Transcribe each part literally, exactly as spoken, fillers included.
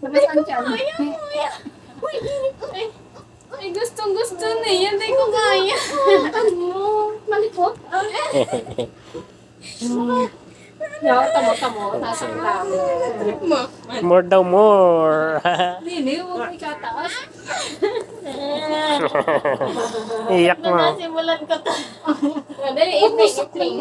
Labas ang tiyan. Uy, ay, ay gustong gusto na yan. Hindi ko kaya. Ano? Malikot? Yaw, tamo-tamo. Tasang lang. More daw, more. Nini, huwag may kataas. Iyak mo. Nasimulan ko to. Dali, iping, iping.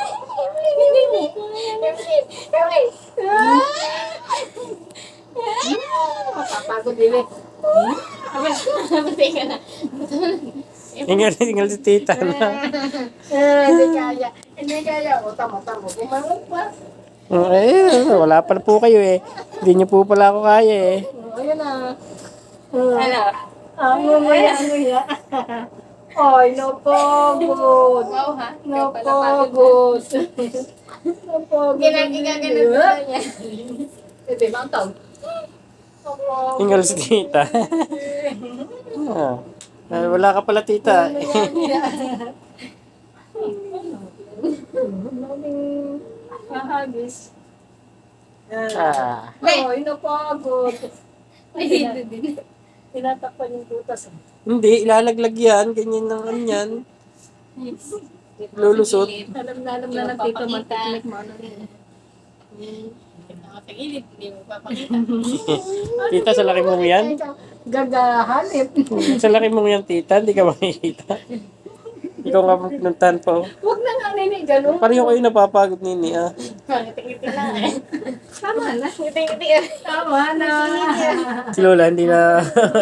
Mapapagod din eh. Matay ka na. Ingal, ingal si Tita na. Eh, hindi kaya. Hindi kaya. O, tamo-tamo. Bumangon pa. Eh, wala pa po kayo eh. Hindi niyo po pala ako kaya eh. O, ayan na. Ano? Ano mo yan? Ano yan? Ay, napagod. Wow ha? Napagod. Napagod. Ginagigaganon ko niya. Bebe, bang tawag? Ingal si Tita. Ah. Ah, wala ka pala, Tita. Kahagis. Ah. Ay, napagod. Nahilo din. Tinatakpan yung butas. Hindi, ilalaglag yan. Ganyan ng kanyan. Lulusot. Alam na alam na ng tito mantiklik mo. Ano yun? Sa gilid, hindi mo papakita. Tita, sa laki mong yan? Gagahanip. Sa laki mong yan, Tita. Hindi ka makikita. Ikaw nga pinuntahan po. Huwag na nga nini, gano'n. Pareho kayo napapagod nini, ah. Ngiti-ngiti lang eh. Tama na. Ngiti-ngiti eh. Tama na. Si Lola, hindi na...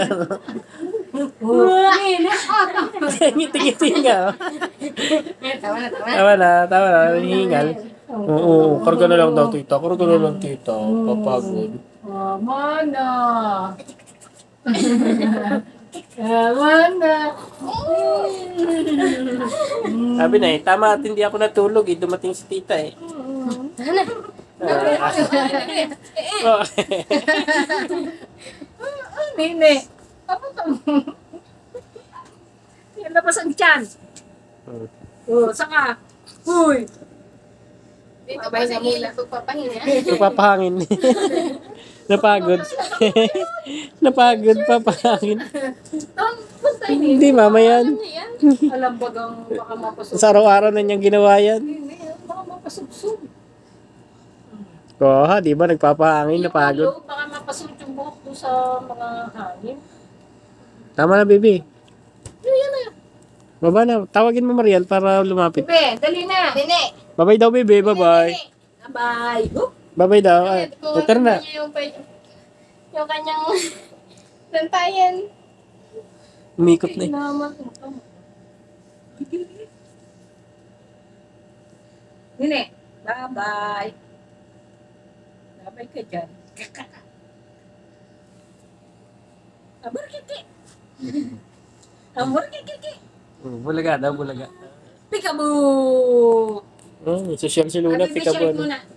Nini, Ngiti-ngiti nga. Tama na, tama. Tama na, tama na. Hingal. Oo, karga na lang daw, Tita. Karga na lang, Tita. Papagod. Tama na. Tama na. Sabi na eh, tama at hindi ako natulog eh. Dumating si Tita eh. Ano? Ah, oh. Nini. Apa to? Yan labas ang tiyan. Oh, saka. Uy. Dito pa sa gilid, pagpapahinga. Napapahangin. Napagod. Napagod, papahangin. Tang, basta ini. Hindi, mama yan. Alam bagang baka mapasubsub. Sa araw-araw na niyang ginawa yan. Nini, baka mapasubsub. Oo, ha, di ba? Nagpapahangin, napagod. Yung ulo, baka mapasubsub yung buhok doon sa mga hangin. Tama na, baby. Yun, yan na. Baba na. Tawagin mo, Marian, para lumapit. Bebe, dali na. Dini. Bye-bye daw, baby. Bye-bye. Bye. Oh. Bye-bye daw. Ay, ito na. Yung, yung kanyang lantayan. Umikot na eh. Naman. Nini, bye-bye. Bye-bye ka dyan. Amor kiki. Amor kiki. Hmm, Bulaga daw, bulaga. Peekaboo. Oh, social si Luna, Ano, pikabon. muna.